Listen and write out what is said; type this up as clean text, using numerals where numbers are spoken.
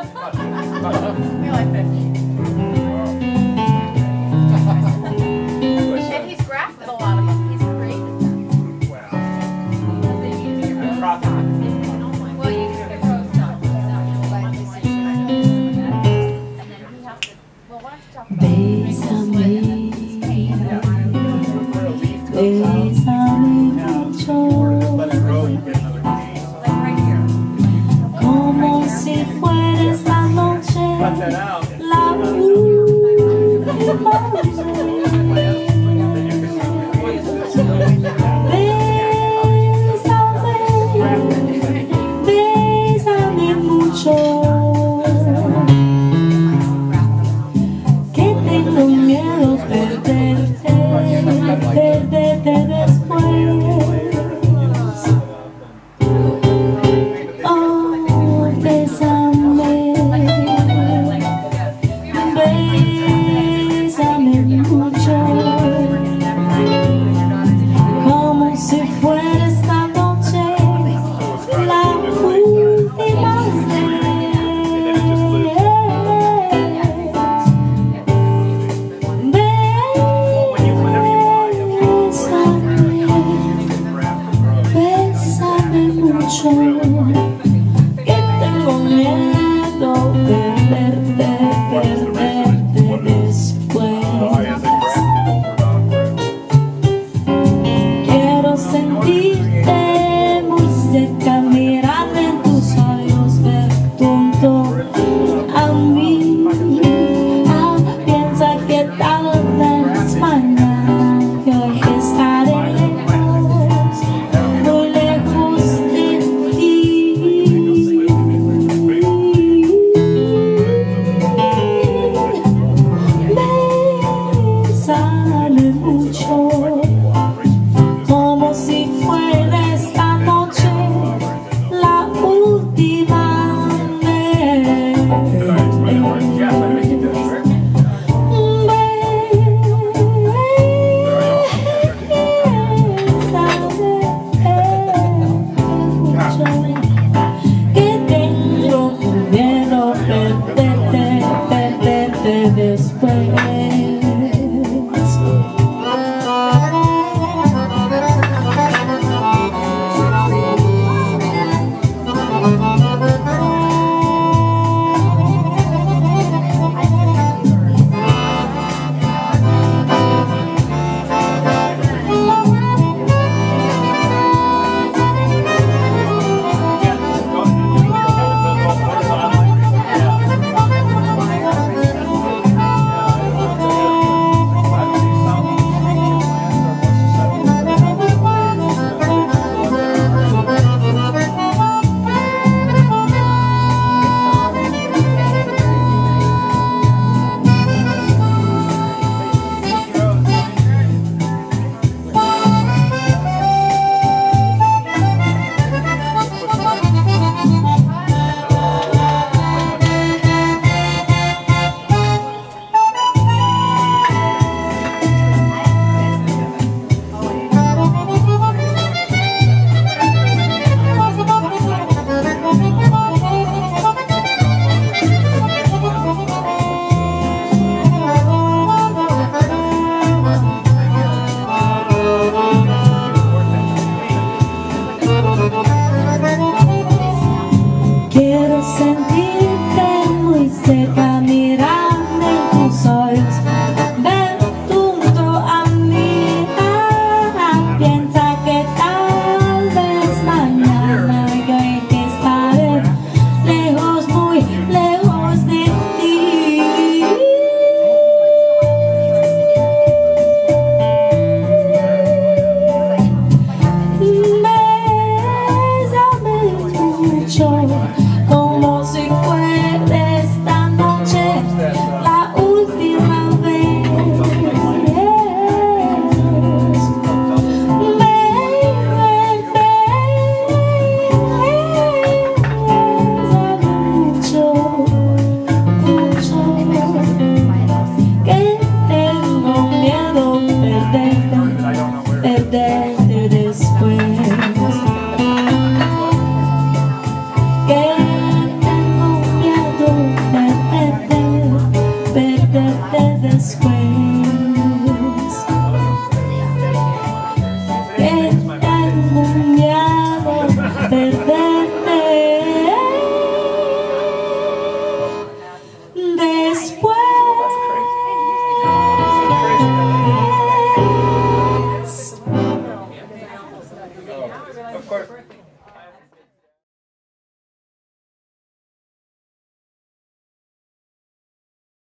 We like 50. And he's graphed a lot of them. He's created them. Well, you can get rose stuff. And then he has to. Well, why don't you talk about Bésame, bésame mucho, como si fuera esta noche la última vez. Bésame, bésame mucho, que tengo miedo perderte, perderte después. Oh, bésame, bésame mucho, como si fuera esta noche la última vez. Bésame mucho, que tengo miedo perderte, perderte después. Quiero sentirte muy cerca, mirarme en tus ojos, ver junto a mí. Ah, piensa que tal vez mañana que hoy estaré lejos, muy lejos de ti. Bésame mucho, como si fuera esta noche la última vez. Que tengo miedo perderte, perderte después. perder.